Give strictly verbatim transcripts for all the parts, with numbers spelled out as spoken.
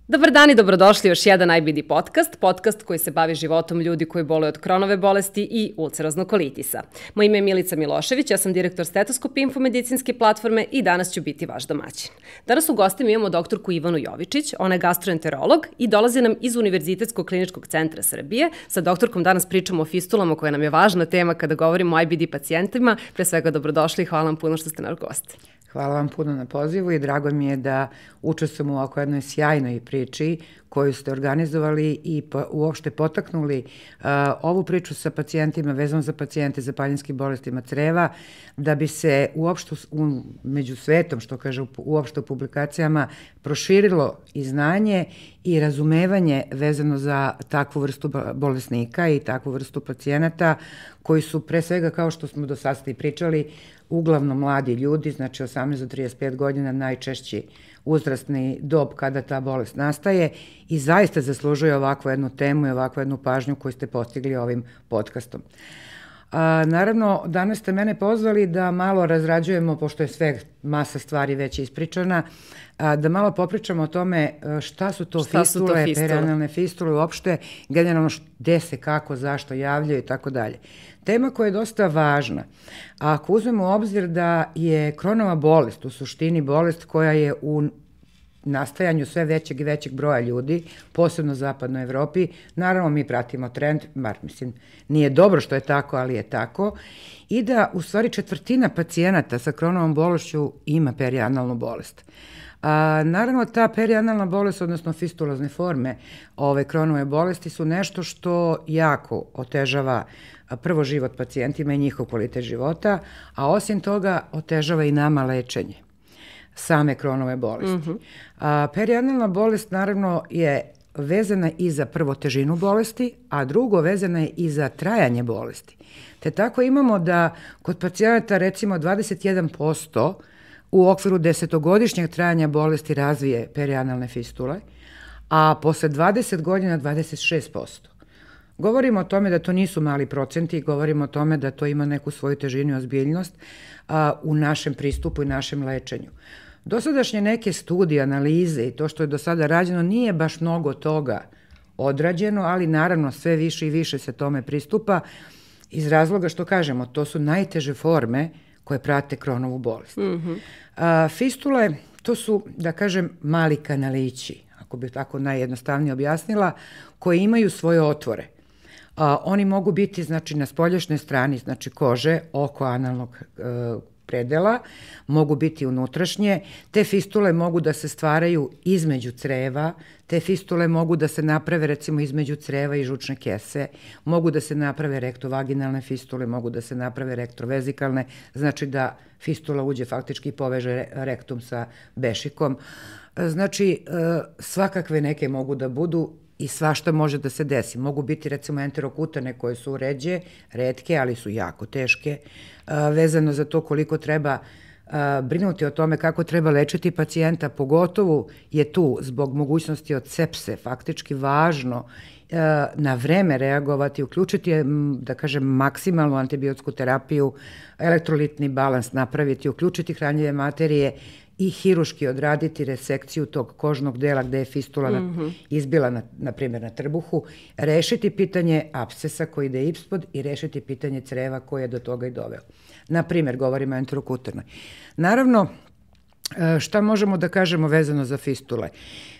Dobar dan i dobrodošli u još jedan I B D podcast, podcast koji se bavi životom ljudi koji boluju od Kronove bolesti i ulceroznog kolitisa. Moje ime je Milica Milošević, ja sam direktor Stetoskop infomedicinske platforme i danas ću biti vaš domaćin. Danas u gostima imamo doktorku Ivanu Jovičić, ona je gastroenterolog i dolazi nam iz Univerzitetskog kliničkog centra Srbije. Sa doktorkom danas pričamo o fistulama koja nam je važna tema kada govorimo o I B D pacijentima. Pre svega dobrodošli i hvala vam puno što ste naš gost. Hvala vam puno na pozivu i drago mi je da učestvujem u ovako jednoj sjajnoj priči koju ste organizovali i po, uopšte potaknuli uh, ovu priču sa pacijentima, vezano za pacijente zapaljenskih bolestima creva, da bi se uopšte u, među svetom, što kaže uopšte u publikacijama, proširilo i znanje i razumevanje vezano za takvu vrstu bolesnika i takvu vrstu pacijenata koji su pre svega, kao što smo do sada i pričali, uglavnom mladi ljudi, znači osamnaest do trideset pet godina, najčešći uzrastni dob kada ta bolest nastaje i zaista zaslužuje ovakvu jednu temu i ovakvu jednu pažnju koju ste postigli ovim podcastom. A, naravno, danas ste mene pozvali da malo razrađujemo, pošto je sve masa stvari već ispričana, a, da malo popričamo o tome šta su to šta fistule, su to fistule? perianalne fistule, uopšte generalno gde se, kako, zašto javljaju i tako dalje. Tema koja je dosta važna. A ako uzmemo u obzir da je Kronova bolest u suštini bolest koja je u nastajanju sve većeg i većeg broja ljudi, posebno u zapadnoj Evropi, naravno mi pratimo trend, bar mislim nije dobro što je tako, ali je tako, i da u stvari četvrtina pacijenata sa Kronovom bolešću ima perianalnu bolest. A, naravno, ta perianalna bolest, odnosno fistulozne forme ove Kronove bolesti su nešto što jako otežava prvo život pacijentima i njihov kvalitet života, a osim toga otežava i nama lečenje same Kronove bolesti. Mm-hmm. A, perianalna bolest naravno je vezana i za prvo težinu bolesti, a drugo vezana je i za trajanje bolesti. Te tako imamo da kod pacijenata recimo dvadeset jedan posto u okviru desetogodišnjeg trajanja bolesti razvije perianalne fistule, a posle dvadeset godina dvadeset šest posto. Govorimo o tome da to nisu mali procenti, govorimo o tome da to ima neku svoju težinu i ozbiljnost a, u našem pristupu i našem lečenju. Dosadašnje neke studije, analize i to što je do sada rađeno nije baš mnogo toga odrađeno, ali naravno sve više i više se tome pristupa iz razloga što kažemo, to su najteže forme koje prate Kronovu bolest. Mm-hmm. A, fistule, to su, da kažem, mali kanalići, ako bih tako najjednostavnije objasnila, koji imaju svoje otvore. A, oni mogu biti, znači, na spoljašnjoj strani, znači kože, oko analnog e, predela, mogu biti unutrašnje, te fistule mogu da se stvaraju između creva, te fistule mogu da se naprave recimo između creva i žučne kese, mogu da se naprave rektovaginalne fistule, mogu da se naprave rektrovezikalne, znači da fistula uđe faktički i poveže rektum sa bešikom. Znači svakakve neke mogu da budu i svašta može da se desi. Mogu biti recimo enterokutane koje su ređe, retke, ali su jako teške, vezano za to koliko treba brinuti o tome kako treba lečiti pacijenta, pogotovo je tu zbog mogućnosti od sepse faktički važno na vreme reagovati, uključiti, da kažem, maksimalnu antibiotsku terapiju, elektrolitni balans napraviti, uključiti hranjive materije i hiruški odraditi resekciju tog kožnog dela gde je fistula mm-hmm. izbila, na, na primjer, na trbuhu, rešiti pitanje apsesa koji ide ispod i rešiti pitanje creva koje je do toga i doveo. Na primjer, govorimo o enterokutarnoj. Naravno, šta možemo da kažemo vezano za fistule?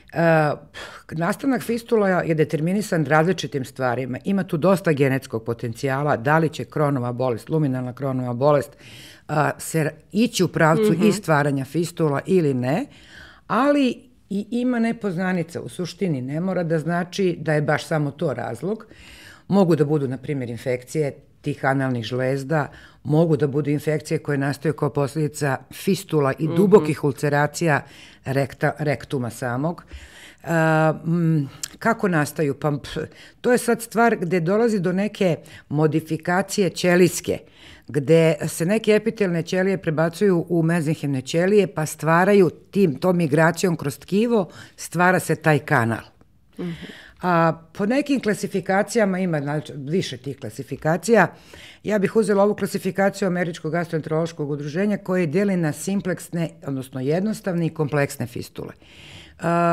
Nastanak fistula je determinisan različitim stvarima. Ima tu dosta genetskog potencijala, da li će Kronova bolest, luminalna Kronova bolest, se ići u pravcu mm-hmm. i stvaranja fistula ili ne, ali i ima nepoznanica. U suštini ne mora da znači da je baš samo to razlog. Mogu da budu, na primjer, infekcije tih analnih žlezda, mogu da budu infekcije koje nastaju kao posljedica fistula i dubokih mm-hmm. ulceracija rekta, rektuma samog. Uh, m, kako nastaju? Pa, to je sad stvar gde dolazi do neke modifikacije ćelijske, gde se neke epitelne ćelije prebacuju u mezenhimne ćelije pa stvaraju tim, tom migracijom kroz tkivo, stvara se taj kanal. Mm-hmm. A po nekim klasifikacijama, ima znači, više tih klasifikacija, ja bih uzela ovu klasifikaciju Američkog gastroenterološkog udruženja koje deli na simpleksne, odnosno jednostavne i kompleksne fistule. A,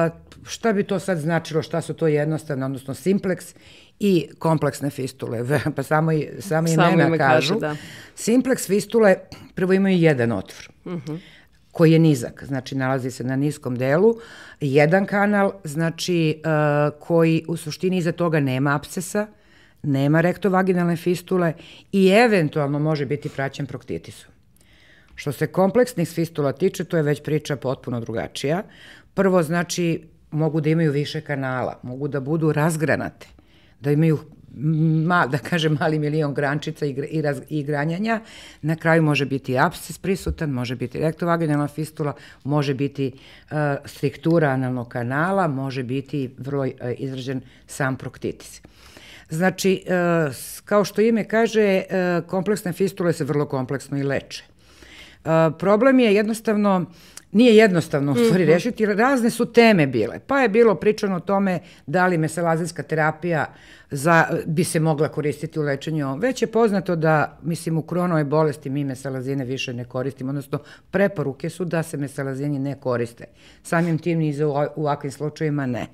šta bi to sad značilo, šta su to jednostavne, odnosno simplex i kompleksne fistule, pa samo, samo imena ime kažu. kažu da. Simplex fistule prvo imaju jedan otvor. Uh-huh. Koji je nizak, znači nalazi se na niskom delu, jedan kanal, znači uh, koji u suštini iza toga nema apsesa, nema rektovaginalne fistule i eventualno može biti praćen proktitisom. Što se kompleksnih fistula tiče, to je već priča potpuno drugačija. Prvo, znači, mogu da imaju više kanala, mogu da budu razgranate, da imaju Ma, da kažem, mali milion grančica i, i, raz, i granjanja. Na kraju može biti apses prisutan, može biti rektovaginalna fistula, može biti uh, striktura analnog kanala, može biti vrlo uh, izražen sam proktitis. Znači, uh, kao što ime kaže, uh, kompleksne fistule se vrlo kompleksno i leče. Uh, problem je jednostavno, nije jednostavno u stvari rešiti, jer razne su teme bile. Pa je bilo pričano o tome da li mesalazijska terapija za, bi se mogla koristiti u lečenju. Već je poznato da, mislim, u Crohnove bolesti mi mesalazine više ne koristimo, odnosno preporuke su da se mesalazini ne koriste. Samim tim ni za u ovakvim slučajima ne.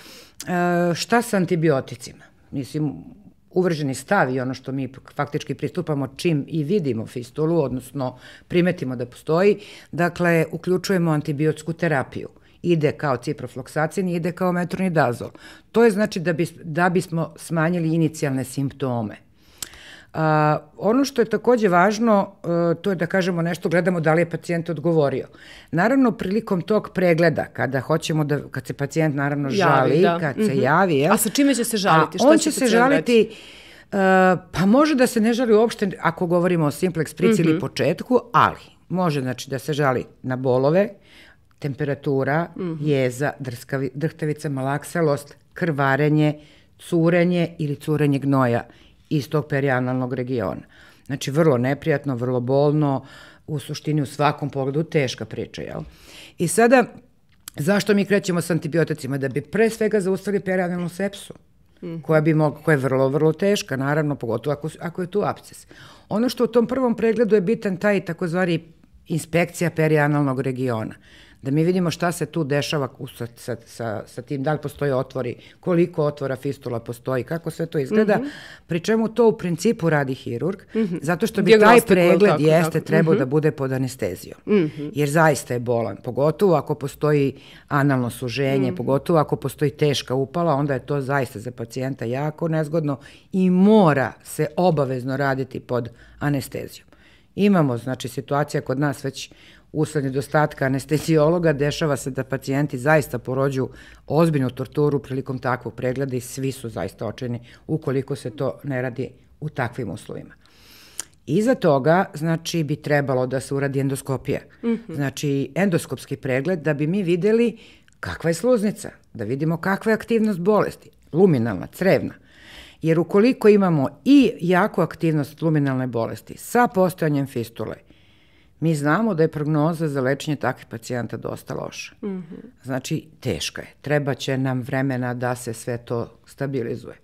E, šta sa antibioticima? Mislim, uvrženi stav i ono što mi faktički pristupamo čim i vidimo fistulu, odnosno primetimo da postoji, dakle, uključujemo antibiotsku terapiju. Ide kao ciprofloksacin, ide kao metronidazol. To je znači da, bi, da bismo smanjili inicijalne simptome. A, ono što je takođe važno, a, to je da kažemo nešto, gledamo da li je pacijent odgovorio. Naravno, prilikom tog pregleda, kada hoćemo da, kad se pacijent naravno žali, javi, kad mm-hmm. se javi, jel? A sa čime će se žaliti? Šta on će, će se žaliti, uh, pa može da se ne žali uopšte ako govorimo o simplex prici mm-hmm. ili početku, ali može znači da se žali na bolove, temperatura, mm-hmm. jeza, drskavi, drhtavica, malakselost, krvarenje, curenje ili curenje gnoja iz tog perianalnog regiona. Znači, vrlo neprijatno, vrlo bolno, u suštini u svakom pogledu teška priča, jel? I sada, zašto mi krećemo s antibioticima? Da bi pre svega zaustavili perianalnu sepsu, mm. koja, bi mog, koja je vrlo, vrlo teška, naravno, pogotovo ako, ako je tu apses. Ono što u tom prvom pregledu je bitan taj takozvani inspekcija perianalnog regiona. Da mi vidimo šta se tu dešava sa, sa, sa, sa tim, da li postoje otvori, koliko otvora fistula postoji, kako sve to izgleda, mm-hmm. pri čemu to u principu radi hirurg, mm-hmm. zato što bi taj pregled tako, jeste tako. trebao mm-hmm. da bude pod anestezijom. Mm-hmm. Jer zaista je bolan, pogotovo ako postoji analno suženje, mm-hmm. pogotovo ako postoji teška upala, onda je to zaista za pacijenta jako nezgodno i mora se obavezno raditi pod anestezijom. Imamo, znači, situacija kod nas već usled nedostatka anestezijologa, dešava se da pacijenti zaista porođu ozbiljnu torturu prilikom takvog pregleda i svi su zaista očajni ukoliko se to ne radi u takvim uslovima. Iza toga, znači, bi trebalo da se uradi endoskopija. Mm-hmm. Znači, endoskopski pregled da bi mi videli kakva je sluznica, da vidimo kakva je aktivnost bolesti, luminalna, crevna. Jer ukoliko imamo i jaku aktivnost luminalne bolesti sa postojanjem fistule, mi znamo da je prognoza za lečenje takvih pacijenta dosta loša. Mm-hmm. Znači, teška je. Treba će nam vremena da se sve to stabilizuje.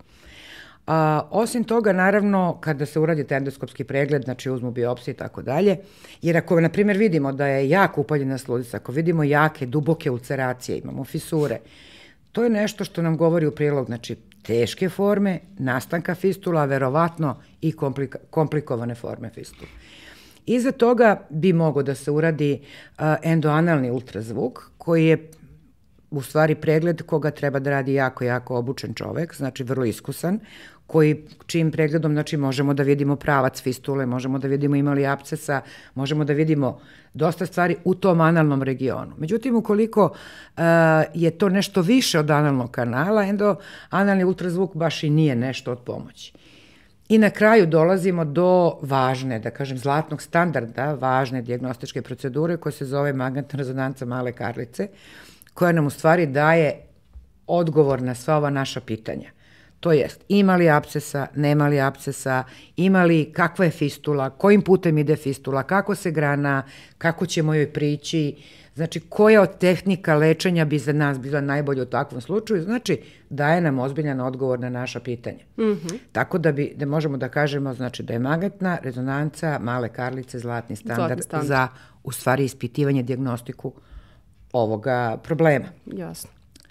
A, osim toga, naravno, kada se uradi taj endoskopski pregled, znači uzmu biopsiju i tako dalje, jer ako, na primjer, vidimo da je jako upaljena sluznica, ako vidimo jake, duboke ulceracije, imamo fisure, to je nešto što nam govori u prilog, znači, teške forme, nastanka fistula, verovatno i komplika, komplikovane forme fistula. Iza toga bi mogao da se uradi uh, endoanalni ultrazvuk, koji je u stvari pregled koga treba da radi jako, jako obučen čovek, znači vrlo iskusan, koji čijim pregledom znači, možemo da vidimo pravac fistule, možemo da vidimo ima li apsesa, možemo da vidimo dosta stvari u tom analnom regionu. Međutim, ukoliko uh, je to nešto više od analnog kanala, endoanalni ultrazvuk baš i nije nešto od pomoći. I na kraju dolazimo do važne, da kažem, zlatnog standarda, važne dijagnostičke procedure koja se zove magnetna rezonanca male karlice, koja nam u stvari daje odgovor na sva ova naša pitanja. To jest, ima li apsesa, nema li apsesa, ima li, kakva je fistula, kojim putem ide fistula, kako se grana, kako ćemo joj prići, znači koja od tehnika lečenja bi za nas bila najbolja u takvom slučaju, znači daje nam ozbiljan odgovor na naša pitanja. Mm-hmm. Tako da, bi, da možemo da kažemo znači, da je magnetna rezonanca male karlice zlatni standard, zlatni standard. za u stvari ispitivanje, dijagnostiku ovoga problema. Jasno.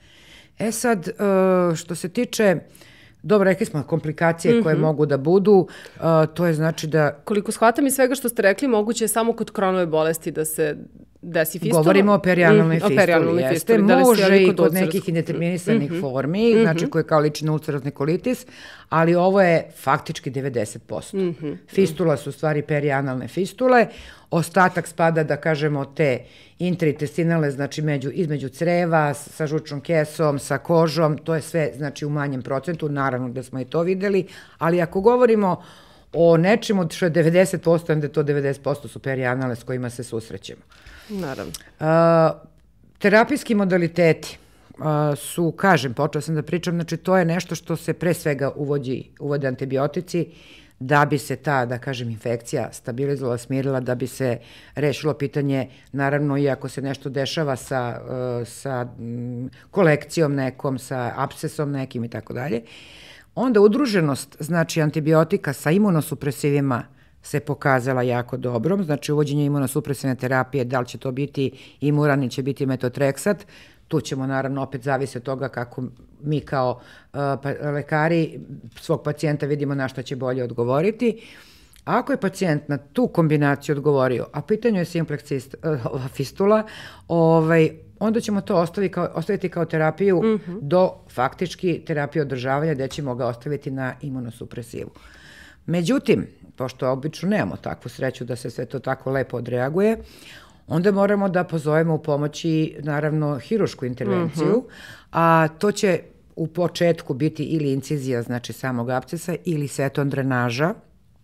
E sad, što se tiče, dobro, rekli smo komplikacije mm-hmm. koje mogu da budu, to je znači da... Koliko shvatam iz svega što ste rekli, moguće je samo kod kronove bolesti da se desi fistula? Govorimo o perianalnoj mm, fistuli, jeste. Fistuli. Da može i kod, kod nekih nekih indeterminisanih mm-hmm. formi, mm-hmm. znači koje kao liči na ulcerozni kolitis, ali ovo je faktički devedeset posto. Mm-hmm. Fistula su u stvari perianalne fistule, ostatak spada, da kažemo, te intraintestinalne, znači među, između creva, sa žučnom kesom, sa kožom, to je sve znači u manjem procentu, naravno da smo i to videli, ali ako govorimo o nečemu što je devedeset posto, onda je to devedeset posto su perianalne s kojima se susrećemo. Naravno. Uh, terapijski modaliteti uh, su, kažem, počela sam da pričam, znači to je nešto što se pre svega uvodi, uvode antibiotici da bi se ta, da kažem, infekcija stabilizovala, smirila, da bi se rešilo pitanje, naravno i ako se nešto dešava sa, uh, sa m, kolekcijom nekom, sa apsesom nekim i tako dalje. Onda udruženost, znači antibiotika sa imunosupresivima se pokazala jako dobrom, znači uvođenje imunosupresivne terapije, da li će to biti imuran ili će biti metotreksat, tu ćemo naravno opet zavisi od toga kako mi kao uh, pa, lekari svog pacijenta vidimo na šta će bolje odgovoriti. Ako je pacijent na tu kombinaciju odgovorio, a pitanju je simplex uh, fistula, ovaj, onda ćemo to ostaviti kao, ostaviti kao terapiju mm-hmm. do faktički terapije održavanja gde ćemo ga ostaviti na imunosupresivu. Međutim, pošto obično nemamo takvu sreću da se sve to tako lepo odreaguje, onda moramo da pozovemo u pomoći, naravno, hirušku intervenciju, mm-hmm. a to će u početku biti ili incizija, znači samog apcesa, ili seton drenaža,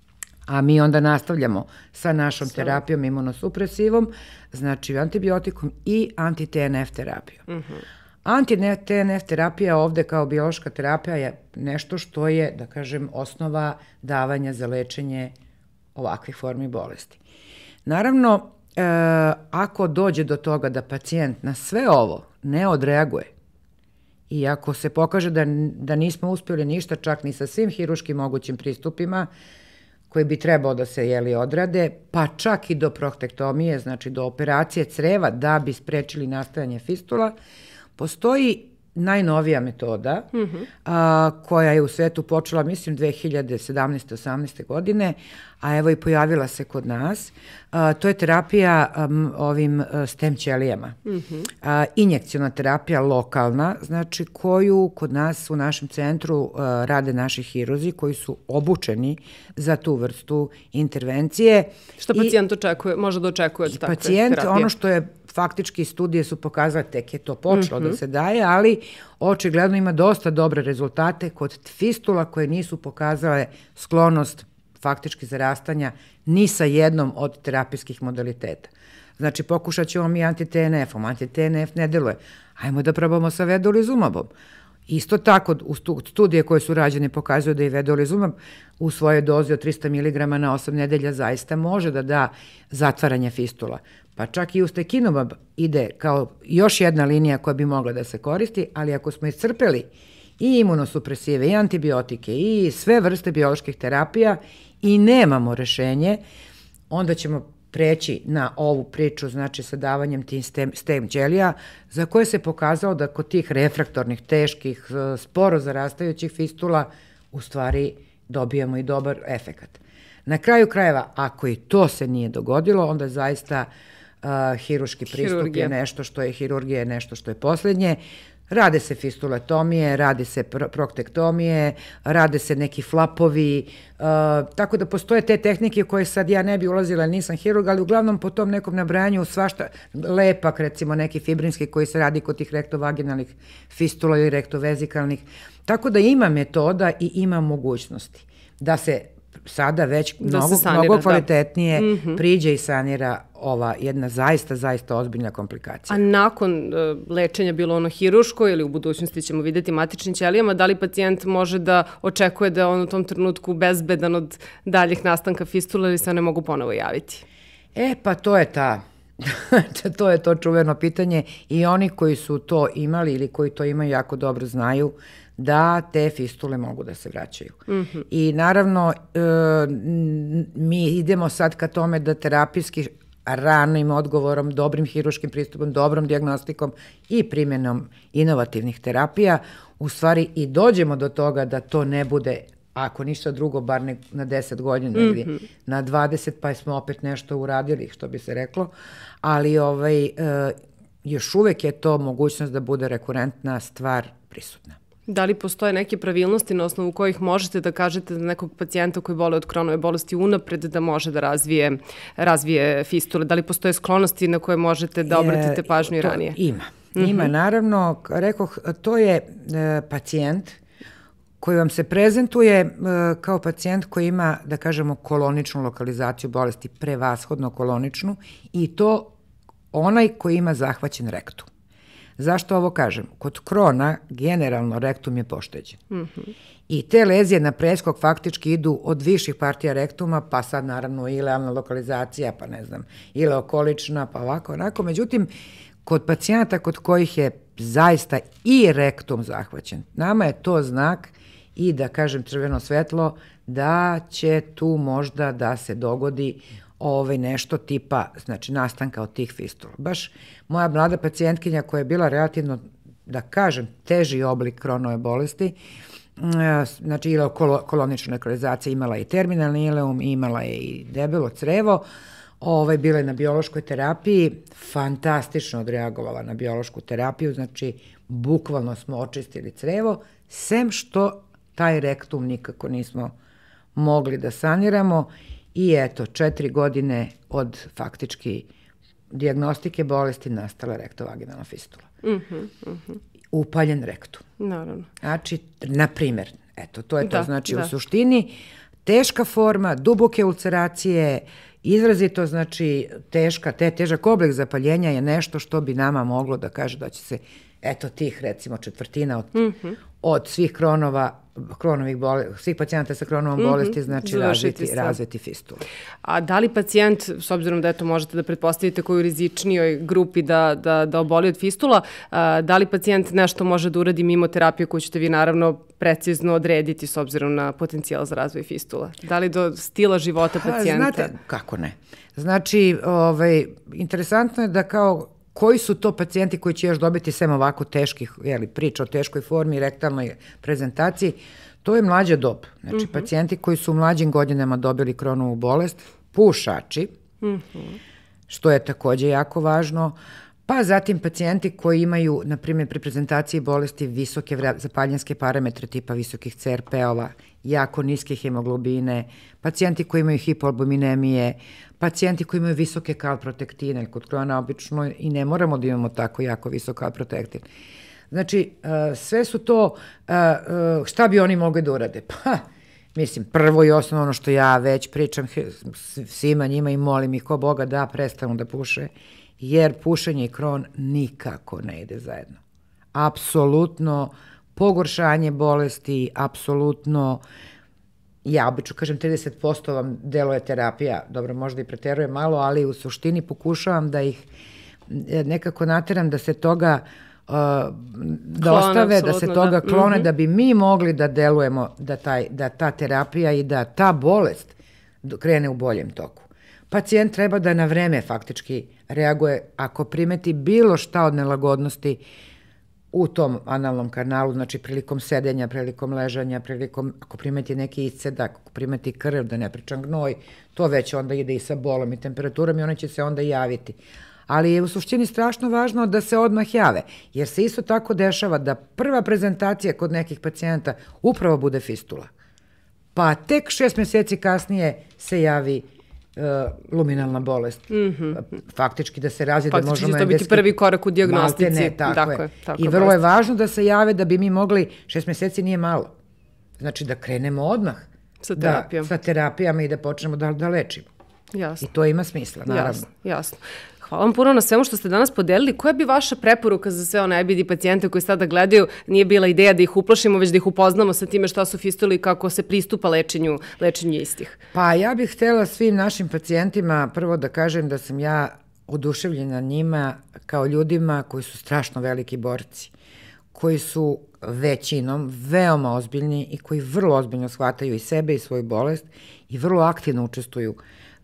a mi onda nastavljamo sa našom terapijom imunosupresivom, znači antibiotikom i anti-T N F terapijom. Mm-hmm. Anti-T N F terapija ovde kao biološka terapija je nešto što je, da kažem, osnova davanja za lečenje ovakvih formi bolesti. Naravno, e, ako dođe do toga da pacijent na sve ovo ne odreaguje i ako se pokaže da, da nismo uspjeli ništa, čak ni sa svim hiruškim mogućim pristupima, koji bi trebao da se jeli odrade, pa čak i do protektomije, znači do operacije creva da bi sprečili nastajanje fistula, postoji najnovija metoda mm-hmm. a, koja je u svetu počela, mislim, dve hiljade sedamnaeste osamnaeste godine, a evo i pojavila se kod nas. A, to je terapija um, ovim uh, stem ćelijama. Mm-hmm. A, injekciona terapija lokalna, znači koju kod nas u našem centru uh, rade naši hiruzi koji su obučeni za tu vrstu intervencije. Što pacijent očekuje, može da očekuje od takve pacijent, terapije? Ono što je faktički studije su pokazale, tek je to počelo mm-hmm. da se daje, ali očigledno ima dosta dobre rezultate kod fistula koje nisu pokazale sklonost faktički zarastanja ni sa jednom od terapijskih modaliteta. Znači, pokušat ćemo mi anti-T N F-om, anti-T N F ne deluje. Ajmo da probamo sa vedolizumabom. Isto tako, studije koje su rađene pokazuju da i vedolizumab u svojoj dozi od trista miligrama na osam nedelja zaista može da da zatvaranje fistula. Pa čak i ustekinumab ide kao još jedna linija koja bi mogla da se koristi, ali ako smo iscrpeli i imunosupresive, i antibiotike, i sve vrste bioloških terapija i nemamo rešenje, onda ćemo preći na ovu priču, znači sa davanjem tih stem, stem ćelija, za koje se pokazalo da kod tih refraktornih, teških, sporo zarastajućih fistula, u stvari dobijamo i dobar efekat. Na kraju krajeva, ako i to se nije dogodilo, onda zaista uh, hiruški pristup Hirurgija. je nešto što je, hirurgija je nešto što je posljednje. Rade se fistulotomije, rade se pro- proktektomije, rade se neki flapovi, uh, tako da postoje te tehnike koje sad ja ne bi ulazila, nisam hirurg, ali uglavnom po tom nekom nabrajanju svašta, lepak recimo neki fibrinski koji se radi kod tih rektovaginalnih fistula ili rektovezikalnih, tako da ima metoda i ima mogućnosti da se sada već da mnogo, sanira, mnogo kvalitetnije da. mm-hmm. priđe i sanira ova jedna zaista, zaista ozbiljna komplikacija. A nakon uh, lečenja, bilo ono hiruško ili u budućnosti ćemo vidjeti matičnim ćelijama, da li pacijent može da očekuje da je on u tom trenutku bezbedan od daljih nastanka fistula ili se one mogu ponovo javiti? E, pa to je ta... to je to čuveno pitanje i oni koji su to imali ili koji to imaju jako dobro znaju da te fistule mogu da se vraćaju. Mm-hmm. I naravno, e, mi idemo sad ka tome da terapijski ranim odgovorom, dobrim hiruškim pristupom, dobrom dijagnostikom i primjenom inovativnih terapija, u stvari i dođemo do toga da to ne bude, ako ništa drugo, bar ne, na deset godina ili mm-hmm. na dvadeset, pa smo opet nešto uradili, što bi se reklo, ali ovaj, e, još uvek je to mogućnost da bude rekurentna stvar prisutna. Da li postoje neke pravilnosti na osnovu kojih možete da kažete da nekog pacijenta koji boli od Kronove bolesti unapred da može da razvije, razvije fistule? Da li postoje sklonosti na koje možete da obratite pažnju i ranije? Ima. Ima, mm-hmm. naravno. Rekoh, to je e, pacijent koji vam se prezentuje e, kao pacijent koji ima, da kažemo, koloničnu lokalizaciju bolesti, prevashodno koloničnu, i to onaj koji ima zahvaćen rektum. Zašto ovo kažem? Kod Krona generalno rektum je pošteđen. Mm-hmm. I te lezije na preskok faktički idu od viših partija rektuma, pa sad naravno ilealna lokalizacija, pa ne znam, ileokolična, pa ovako, onako. Međutim, kod pacijenata kod kojih je zaista i rektum zahvaćen, nama je to znak i, da kažem, crveno svetlo da će tu možda da se dogodi ovaj nešto tipa, znači, nastanka od tih fistula. Baš moja mlada pacijentkinja koja je bila relativno, da kažem, teži oblik Kronove bolesti, znači ileokolonična lokalizacija, imala i terminalni ileum, imala je i debelo crevo, ovaj, bila je na biološkoj terapiji, fantastično odreagovala na biološku terapiju, znači bukvalno smo očistili crevo, sem što taj rektum nikako nismo mogli da saniramo. I eto, četiri godine od faktički dijagnostike bolesti nastala rektovaginalna fistula. Mm-hmm, mm-hmm. Upaljen rektum. Naravno. Znači, na primjer, eto, to je to. Da, znači, da. U suštini, teška forma, duboke ulceracije, izrazito, znači, teška, te, težak oblik zapaljenja je nešto što bi nama moglo da kaže da će se, eto, tih, recimo, četvrtina od, mm-hmm. od svih Kronova, kronovih bolesti, svih pacijenta sa Kronovom mm-hmm. bolesti, znači razviti, razviti fistulu. A da li pacijent, s obzirom da eto možete da pretpostavite koju rizičnijoj grupi da, da, da oboli od fistula, a, da li pacijent nešto može da uradi mimo terapije koju ćete vi naravno precizno odrediti s obzirom na potencijal za razvoj fistula? Da li do stila života pacijenta? Znate, kako ne. Znači, ovaj, interesantno je da kao koji su to pacijenti koji će još dobiti sem ovako teških, jeli, priča o teškoj formi i rektalnoj prezentaciji, to je mlađa dob. Znači, mm-hmm. pacijenti koji su u mlađim godinama dobili Kronovu bolest, pušači, mm-hmm. što je takođe jako važno, pa zatim pacijenti koji imaju, na primjer, pri prezentaciji bolesti visoke zapaljenske parametre tipa visokih C R P-ova, jako niske hemoglobine, pacijenti koji imaju hipoalbuminemije, pacijenti koji imaju visoke kalprotektine, kod Krona obično i ne moramo da imamo tako jako visok kalprotektin. Znači, sve su to, šta bi oni mogli da urade? Pa, mislim, prvo i osnovno ono što ja već pričam svima njima i molim ih ko Boga da prestanu da puše, jer pušenje i Kron nikako ne ide zajedno. Apsolutno pogoršanje bolesti, apsolutno, ja obično kažem trideset posto vam deluje terapija, dobro, možda i preterujem malo, ali u suštini pokušavam da ih nekako nateram da se toga uh, da ostave, da se toga da. klone, mm-hmm. da bi mi mogli da delujemo, da, taj, da ta terapija i da ta bolest krene u boljem toku. Pacijent treba da na vreme faktički reaguje ako primeti bilo šta od nelagodnosti u tom analnom kanalu, znači prilikom sedenja, prilikom ležanja, prilikom, ako primeti neki iscedak, ako primeti krv, da ne pričam gnoj, to već onda ide i sa bolom i temperaturom i one će se onda javiti. Ali je u suštini strašno važno da se odmah jave, jer se isto tako dešava da prva prezentacija kod nekih pacijenta upravo bude fistula. Pa tek šest meseci kasnije se javi Uh, luminalna bolest. Mm-hmm. Faktički da se razvije da možemo endetski... Faktički će to biti prvi korak u dijagnostici. Ne, tako, tako je. Tako I vrlo bolest. Je važno da se jave da bi mi mogli, šest meseci nije malo. Znači da krenemo odmah sa terapijom. Da, sa terapijama i da počnemo da, da lečimo. Jasno. I to ima smisla, naravno. Jasno, jasno. Hvala vam puno na svemu što ste danas podelili. Koja bi vaša preporuka za sve one I B D pacijente koji sada gledaju? Nije bila ideja da ih uplašimo, već da ih upoznamo sa time šta su fistule i kako se pristupa lečenju, lečenju istih. Pa ja bih htjela svim našim pacijentima prvo da kažem da sam ja oduševljena njima kao ljudima koji su strašno veliki borci, koji su većinom veoma ozbiljni i koji vrlo ozbiljno shvataju i sebe i svoju bolest i vrlo aktivno učestvuju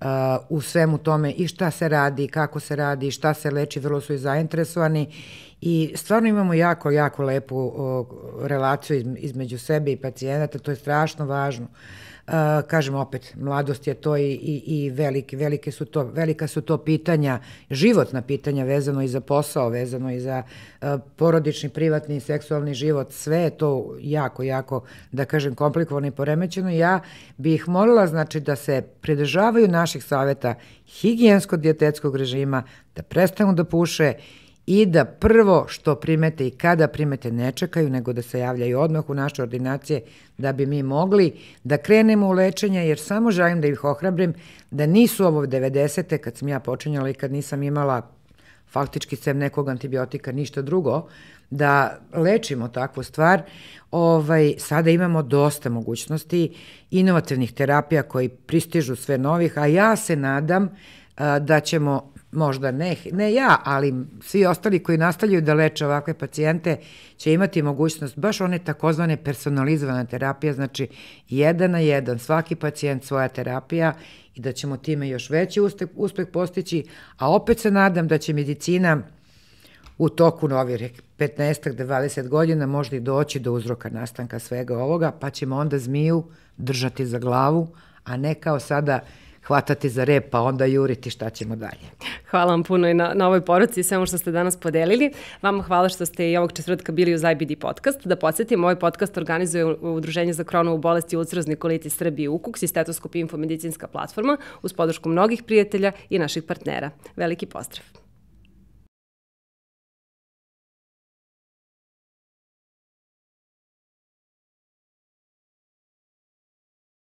u svemu tome i šta se radi, kako se radi, šta se leči, vrlo su i zainteresovani i stvarno imamo jako, jako lepu relaciju između sebe i pacijenata, to je strašno važno. Uh, kažem opet, mladost je to i, i, i velike, velike su to, velika su to pitanja, životna pitanja vezano i za posao, vezano i za uh, porodični, privatni, seksualni život, sve je to jako, jako, da kažem, komplikovano i poremećeno. Ja bih molila, znači, da se pridržavaju naših saveta higijensko-dijetetskog režima, da prestanu da puše i da prvo što primete i kada primete ne čekaju, nego da se javljaju odmah u naše ordinacije da bi mi mogli da krenemo u lečenje, jer samo želim da ih ohrabrim da nisu ovo devedesete kad sam ja počinjala i kad nisam imala faktički sem nekog antibiotika, ništa drugo, da lečimo takvu stvar. Ovaj, sada imamo dosta mogućnosti, inovativnih terapija koji pristižu sve novih, a ja se nadam a, da ćemo možda ne, ne ja, ali svi ostali koji nastavljaju da leče ovakve pacijente će imati mogućnost baš one takozvane personalizovane terapije, znači jedan na jedan, svaki pacijent svoja terapija i da ćemo time još veći uspeh, uspeh postići, a opet se nadam da će medicina u toku novih petnaest do dvadeset godina možda i doći do uzroka nastanka svega ovoga, pa ćemo onda zmiju držati za glavu, a ne kao sada hvatati za rep, pa onda juriti šta ćemo dalje. Hvala vam puno i na, na ovoj poruci i svemu što ste danas podelili. Vama hvala što ste i ovog četvrtka bili uz I B D podcast. Da podsjetim, ovaj podcast organizuje Udruženje za Kronovu bolest i ulcerozni kolitis Srbije U K U K S i Stetoskop Info medicinska platforma uz podršku mnogih prijatelja i naših partnera. Veliki pozdrav!